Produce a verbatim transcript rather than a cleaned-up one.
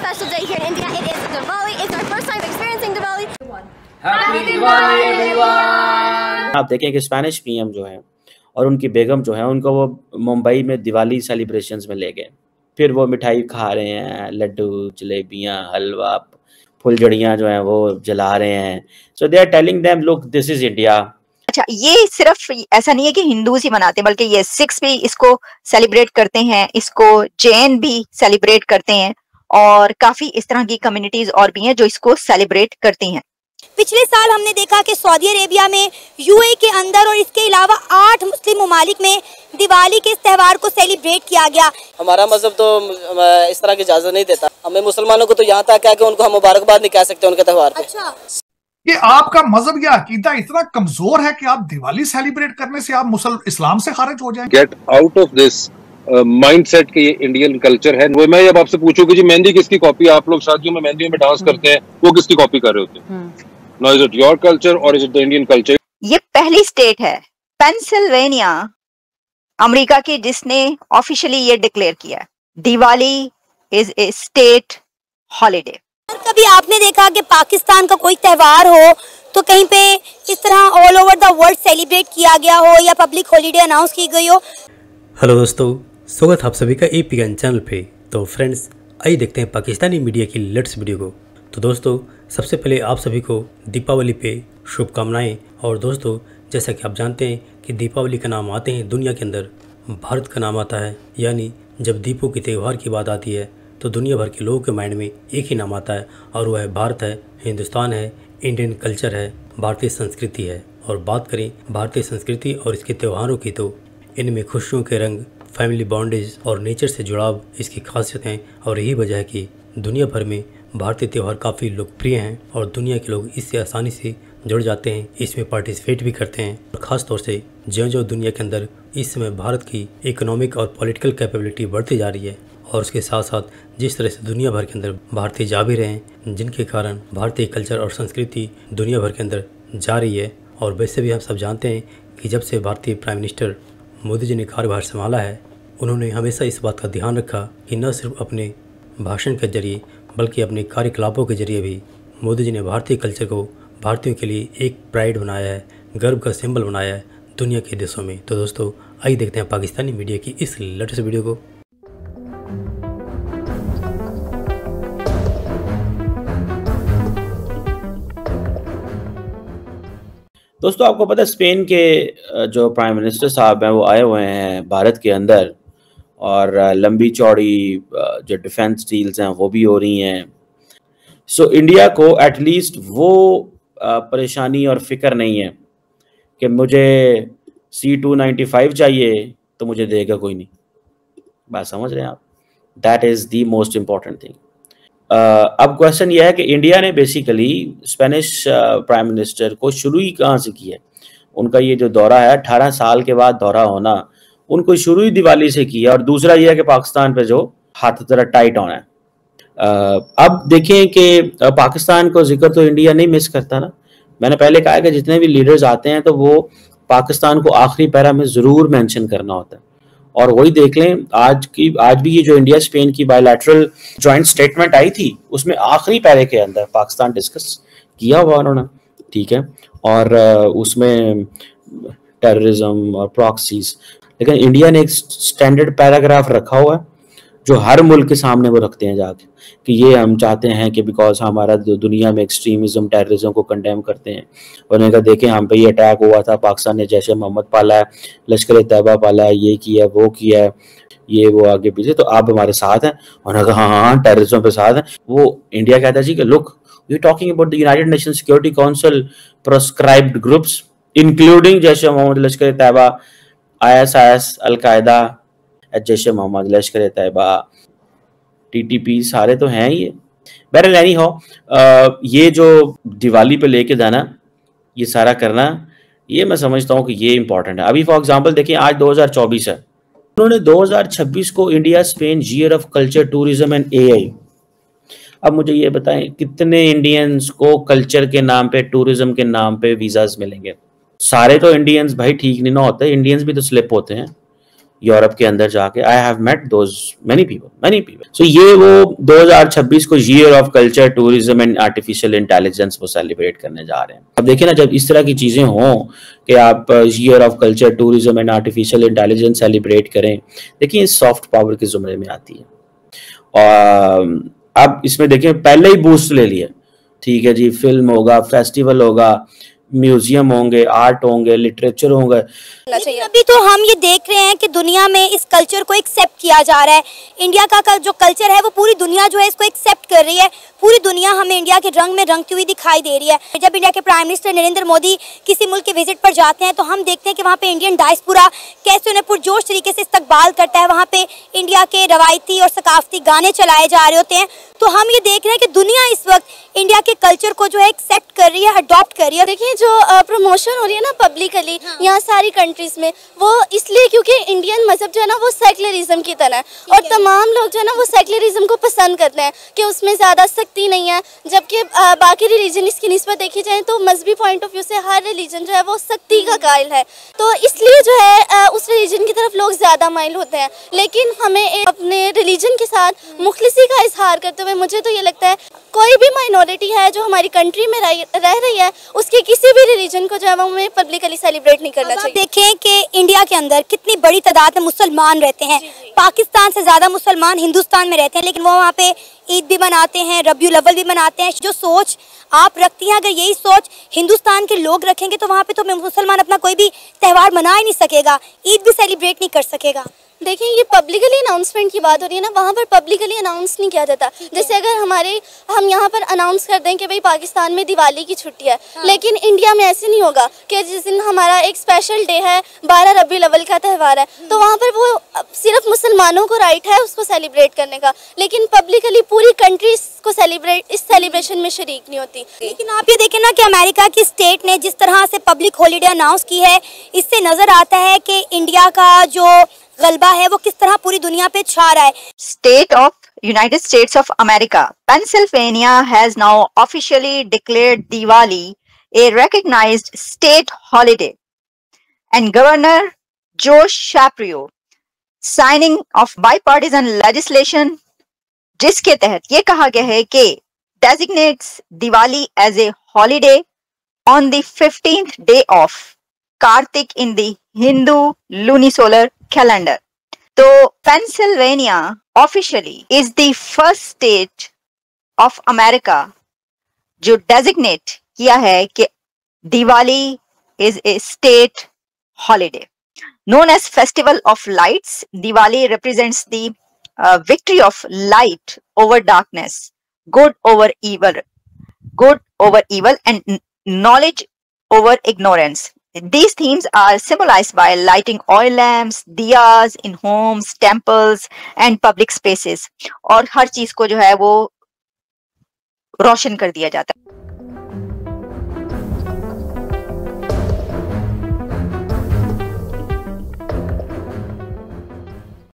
special day here in India. It is Diwali. It's our first time experiencing Diwali. Happy Diwali everyone. आप देखें कि Spanish PM जो है और उनकी बेगम जो है उनको वो मुंबई में दिवाली सेलिब्रेशंस में ले गए, फिर वो मिठाई खा रहे हैं, लड्डू, जलेबियाँ, हलवा, फुलझड़ियाँ जो हैं वो जला रहे हैं। So they are telling them look this is India. अच्छा, ये सिर्फ ऐसा नहीं है कि हिंदूज ही मनाते हैं, बल्कि ये सिख्स भी इसको सेलिब्रेट करते हैं, इसको जैन भी सेलिब्रेट करते हैं और काफी इस तरह की कम्युनिटीज और भी हैं जो इसको सेलिब्रेट करती हैं। पिछले साल हमने देखा कि सऊदी अरेबिया में, यूएई के अंदर और इसके अलावा आठ मुस्लिम ममालिक में दिवाली के इस त्यौहार को सेलिब्रेट किया गया। हमारा मजहब तो इस तरह की इजाजत नहीं देता। हमें मुसलमानों को तो यहाँ तक है कि उनको हम मुबारकबाद नहीं कह सकते उनके त्यौहार पे। अच्छा, कि आपका मजहब या अकीदा इतना कमजोर है कि आप दिवाली सेलिब्रेट करने से आप मुसल इस्लाम से खारिज हो जाएंगे। Get out of this mindset के ये इंडियन कल्चर है। वो मैं अब आपसे पूछूं कि जी मेहंदी किसकी कॉपी, आप लोग शादियों में मेहंदियों में डांस करते हैं, वो किसकी कॉपी कर रहे होते हैं? Now is it your culture और is it the Indian culture? ये पहली स्टेट है पेंसिल्वेनिया अमेरिका की जिसने ऑफिशियली ये डिक्लेयर किया Diwali is a state holiday. कभी आपने देखा कि पाकिस्तान का कोई त्यौहार हो तो कहीं पे इस तरह all over the world celebrate किया गया हो या पब्लिक हॉलिडे अनाउंस की गई हो? हेलो दोस्तों, स्वागत आप सभी का एपीएन चैनल पे। तो फ्रेंड्स, आइए देखते हैं पाकिस्तानी मीडिया की लेटेस्ट वीडियो को। तो दोस्तों, सबसे पहले आप सभी को दीपावली पे शुभकामनाएं। और दोस्तों, जैसा कि आप जानते हैं कि दीपावली का नाम आते हैं दुनिया के अंदर भारत का नाम आता है, यानी जब दीपों के त्यौहार की बात आती है तो दुनिया भर के लोगों के माइंड में एक ही नाम आता है और वह है भारत है, हिंदुस्तान है, इंडियन कल्चर है, भारतीय संस्कृति है। और बात करें भारतीय संस्कृति और इसके त्योहारों की तो इनमें खुशियों के रंग, फैमिली बॉन्डेज और नेचर से जुड़ाव इसकी खासियत हैं। और यही वजह है कि दुनिया भर में भारतीय त्यौहार काफ़ी लोकप्रिय हैं और दुनिया के लोग इससे आसानी से जुड़ जाते हैं, इसमें पार्टिसिपेट भी करते हैं। और ख़ास तौर से ज्यों ज्यों दुनिया के अंदर इस समय भारत की इकोनॉमिक और पॉलिटिकल कैपेबिलिटी बढ़ती जा रही है और उसके साथ साथ जिस तरह से दुनिया भर के अंदर भारतीय जा भी रहे हैं, जिनके कारण भारतीय कल्चर और संस्कृति दुनिया भर के अंदर जा रही है। और वैसे भी हम सब जानते हैं कि जब से भारतीय प्राइम मिनिस्टर मोदी जी ने कार्यभार संभाला है, उन्होंने हमेशा इस बात का ध्यान रखा कि न सिर्फ अपने भाषण के जरिए बल्कि अपने कार्यकलापों के जरिए भी मोदी जी ने भारतीय कल्चर को भारतीयों के लिए एक प्राइड बनाया है, गर्व का सिंबल बनाया है दुनिया के देशों में। तो दोस्तों, आइए देखते हैं पाकिस्तानी मीडिया की इस लेटेस्ट वीडियो को। दोस्तों, आपको पता है स्पेन के जो प्राइम मिनिस्टर साहब हैं वो आए हुए हैं भारत के अंदर और लंबी चौड़ी जो डिफेंस डील्स हैं वो भी हो रही हैं। सो so, इंडिया को एटलीस्ट वो परेशानी और फिक्र नहीं है कि मुझे सी टू नाइन्टी फाइव चाहिए तो मुझे देगा कोई नहीं। बात समझ रहे हैं आप? That is the most important thing. अब क्वेश्चन ये है कि इंडिया ने बेसिकली स्पेनिश प्राइम मिनिस्टर को शुरू ही कहाँ से किया है? उनका ये जो दौरा है अठारह साल के बाद दौरा होना, उनको शुरू ही दिवाली से किया। और दूसरा ये है कि पाकिस्तान पे जो हाथ जरा टाइट होना है। अब देखें कि पाकिस्तान को जिक्र तो इंडिया नहीं मिस करता ना। मैंने पहले कहा कि जितने भी लीडर्स आते हैं तो वो पाकिस्तान को आखिरी पैरा में ज़रूर मेंशन करना होता है। और वही देख लें, आज की आज भी ये जो इंडिया स्पेन की बायलैटरल जॉइंट स्टेटमेंट आई थी उसमें आखिरी पैरे के अंदर पाकिस्तान डिस्कस किया हुआ उन्होंने, ठीक है। और उसमें टेररिज्म और प्रॉक्सीज, लेकिन इंडिया ने एक स्टैंडर्ड पैराग्राफ रखा हुआ है जो हर मुल्क के सामने वो रखते हैं जाके कि ये हम चाहते हैं कि बिकॉज हमारा दुनिया में एक्सट्रीमिज्म, टेररिज्म को कंडेम करते हैं। उन्होंने कहा देखें हम पे ये अटैक हुआ था, पाकिस्तान ने जैश ए मोहम्मद पाला है, लश्कर तैयबा पाला है, ये किया वो किया है, ये वो आगे पीछे, तो आप हमारे साथ हैं। उन्होंने कहा हाँ हाँ टेररिज्म पे साथ हैं। वो इंडिया कहता है जी कि look we are talking about the United Nation Security Council proscribed groups including Jaish e Mohammed, Lashkar Taiba, I S I S, al Qaeda, Jaish e Mohammed, Lashkar Taiba, TTP, सारे तो हैं ये। बहरहाल एनी हो, ये जो दिवाली पे लेके जाना, ये सारा करना, ये मैं समझता हूँ कि ये इंपॉर्टेंट है। अभी फॉर एग्जांपल देखिए आज दो हज़ार चौबीस है, उन्होंने दो हज़ार छब्बीस को India Spain year of culture, tourism and AI. अब मुझे ये बताएं कितने इंडियंस को कल्चर के नाम पे, टूरिज्म के नाम पे वीजाज मिलेंगे? सारे तो इंडियंस भाई ठीक नहीं ना होते, इंडियंस भी तो स्लिप होते हैं। यूरोप के अंदर जाके। I have met those many people many people so ये वो दो हज़ार छब्बीस को year of culture, tourism and artificial intelligence वो सेलिब्रेट करने जा रहे हैं। अब देखिए ना, जब इस तरह की चीजें हों कि आप year of culture, tourism and artificial intelligence celebrate करें, देखिए सॉफ्ट पावर के जुमरे में आती है। और अब इसमें देखिए पहले ही बूस्ट ले लिया, ठीक है जी, फिल्म होगा, फेस्टिवल होगा, म्यूजियम होंगे, आर्ट होंगे, लिटरेचर होंगे। अभी तो हम ये देख रहे हैं कि दुनिया में इस कल्चर को एक्सेप्ट किया जा रहा है। इंडिया का जो कल्चर है वो पूरी दुनिया जो है इसको एक्सेप्ट कर रही है। पूरी दुनिया हमें इंडिया के रंग में रंगती हुई दिखाई दे रही है। जब इंडिया के प्राइम मिनिस्टर नरेंद्र मोदी किसी मुल्क के विजिट पर जाते हैं तो हम देखते हैं कि वहाँ पे इंडियन डायस्पोरा कैसे उन्हें पुरजोश तरीके से इस्तकबाल करता है। वहाँ पे इंडिया के रवायती और सकाफती गाने चलाए जा रहे होते हैं। तो हम ये देख रहे हैं कि दुनिया इस वक्त इंडिया के कल्चर को जो है एक्सेप्ट कर रही है, अडॉप्ट कर रही है। देखिए जो प्रमोशन हो रही है ना पब्लिकली यहाँ सारी कंट्रीज में, वो इसलिए क्योंकि इंडियन मजहब जो है ना वो सेकुलरिज्म की तरह है और तमाम लोग जो है ना वो सेकुलरिज्म को पसंद करते हैं कि उसमें ज़्यादा सख्ती नहीं है। जबकि बाकी रिलीजन इसकी निस्बत देखी जाए तो मजहबी पॉइंट ऑफ व्यू से हर रिलीजन जो है वो सख्ती का कायल है, तो इसलिए जो है उस रिलीजन की तरफ लोग ज़्यादा माइल होते हैं। लेकिन हमें अपने रिलीजन के साथ मुखलिसी का इजहार करते हुए मुझे तो ये लगता है कोई भी माइनॉरिटी है जो हमारी कंट्री में रह, रह रही है उसके किसी भी रिलीजन को जो है वो हमें पब्लिकली सेलिब्रेट नहीं करना चाहिए। देखें कि इंडिया के अंदर कितनी बड़ी तादाद में मुसलमान रहते हैं। पाकिस्तान से ज़्यादा मुसलमान हिंदुस्तान में रहते हैं, लेकिन वो वहाँ पे ईद भी मनाते हैं, रबियुल अव्वल भी मनाते हैं। जो सोच आप रखती हैं, अगर यही सोच हिंदुस्तान के लोग रखेंगे तो वहाँ पे तो मुसलमान अपना कोई भी त्यौहार मना ही नहीं सकेगा, ईद भी सेलिब्रेट नहीं कर सकेगा। देखिए ये पब्लिकली अनाउंसमेंट की बात हो रही है ना, वहाँ पर पब्लिकली अनाउंस नहीं किया जाता। जैसे अगर हमारे हम यहाँ पर अनाउंस कर दें कि भाई पाकिस्तान में दिवाली की छुट्टी है, हाँ। लेकिन इंडिया में ऐसे नहीं होगा कि जिस दिन हमारा एक स्पेशल डे है, बारह रबीउल अव्वल का त्यौहार है, तो वहाँ पर वो सिर्फ मुसलमानों को राइट है उसको सेलिब्रेट करने का, लेकिन पब्लिकली पूरी कंट्री को सेलिब्रेट इस सेलिब्रेशन में शरीक नहीं होती। लेकिन आप ये देखें ना कि अमेरिका की स्टेट ने जिस तरह से पब्लिक हॉलीडे अनाउंस की है, इससे नजर आता है कि इंडिया का जो गलबा है वो किस तरह पूरी दुनिया पे छा रहा है। State of United States of America, Pennsylvania has now officially declared Diwali a recognized state holiday, and Governor Joe Shapiro signing of bipartisan legislation जिसके तहत ये कहा गया है कि designates Diwali as a holiday on the fifteenth day of Kartik in the Hindu lunisolar calendar. तो Pennsylvania officially is the first state of America जो designate किया है कि Diwali is a state holiday known as festival of lights. Diwali represents the victory of light over darkness, good over evil, good over evil, and knowledge over ignorance. These themes are symbolized by lighting oil lamps, diyas in homes, temples and public spaces. और हर चीज को जो है वो रोशन कर दिया जाता है.